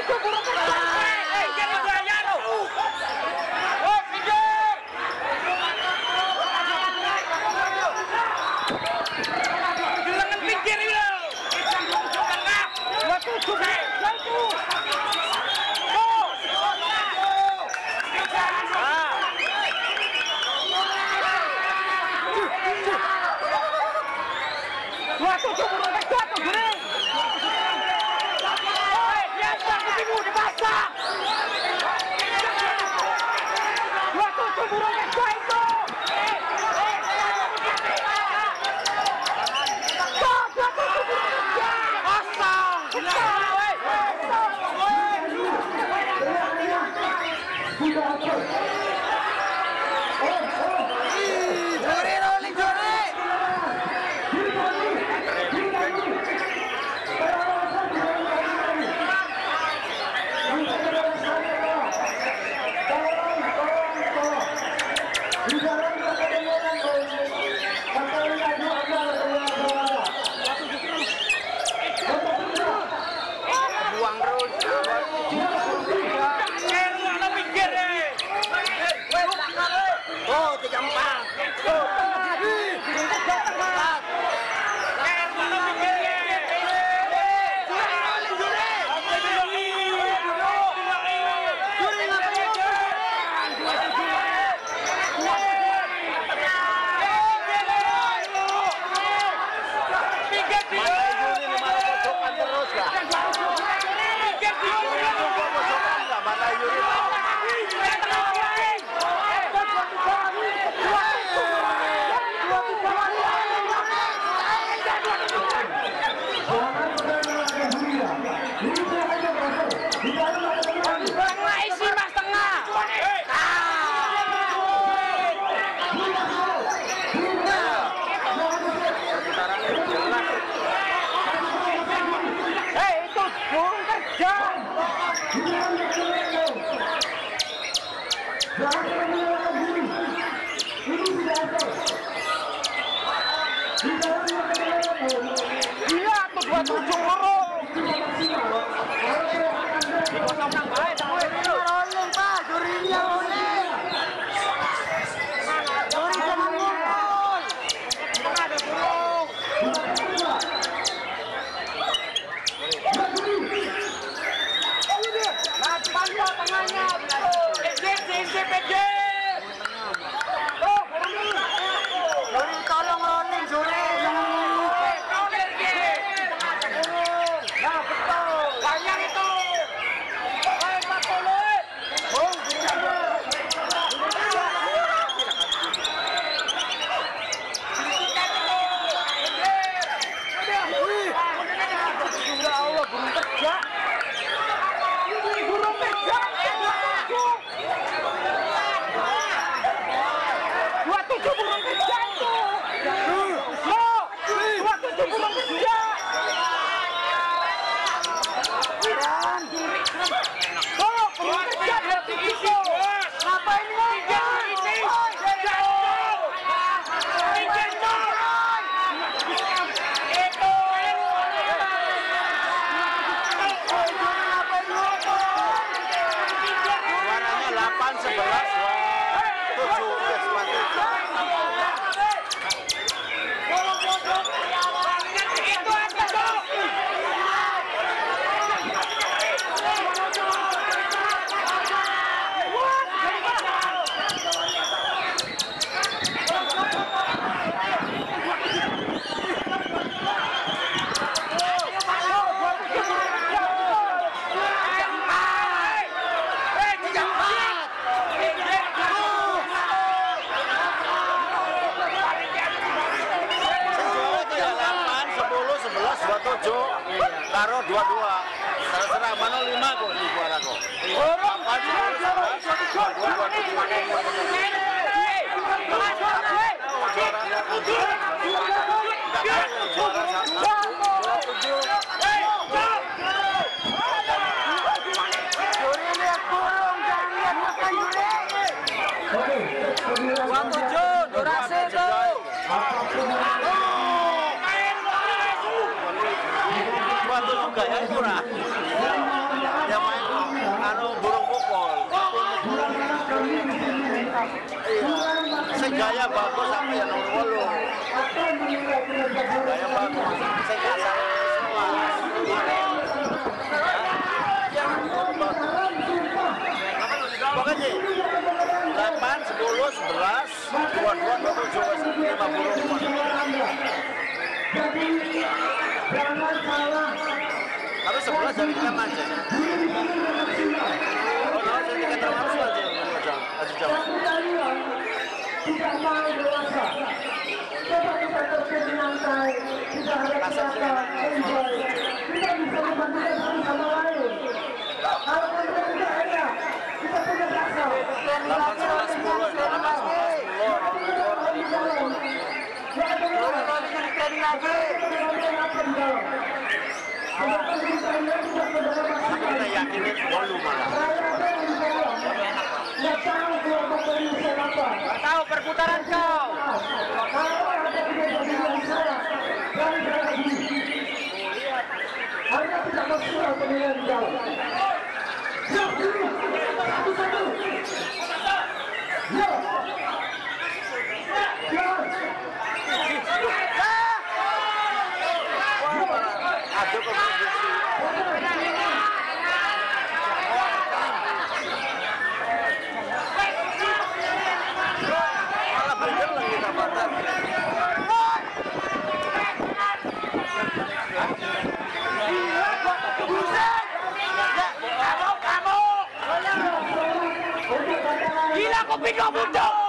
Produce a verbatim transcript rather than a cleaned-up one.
Karo dua dua, terserah mana lima kok di suara kok. Orang juga ya kurang. Yang main gaya bagus apa ya nomor wolu. Gaya bagus. Saya kasar semua. Pokoknya delapan, sepuluh, sebelas, dua dua, dua tujuh, lima puluh. Tapi sebelas dari kita aja. Oh, no, jadi kita harus aja. Aja jauh. Tidak mau dewasa. Coba kita terjun di lantai. Tidak ada kata enjoy. Kita bisa membandingkan satu sama lain. Kalau kita tidak ada, kita punya rasa. delapan, sebelas, sepuluh, delapan, sebelas, sepuluh. Kita yakinin bolu malah. Tahu perputaran kau. Gila, kopi kau bodoh.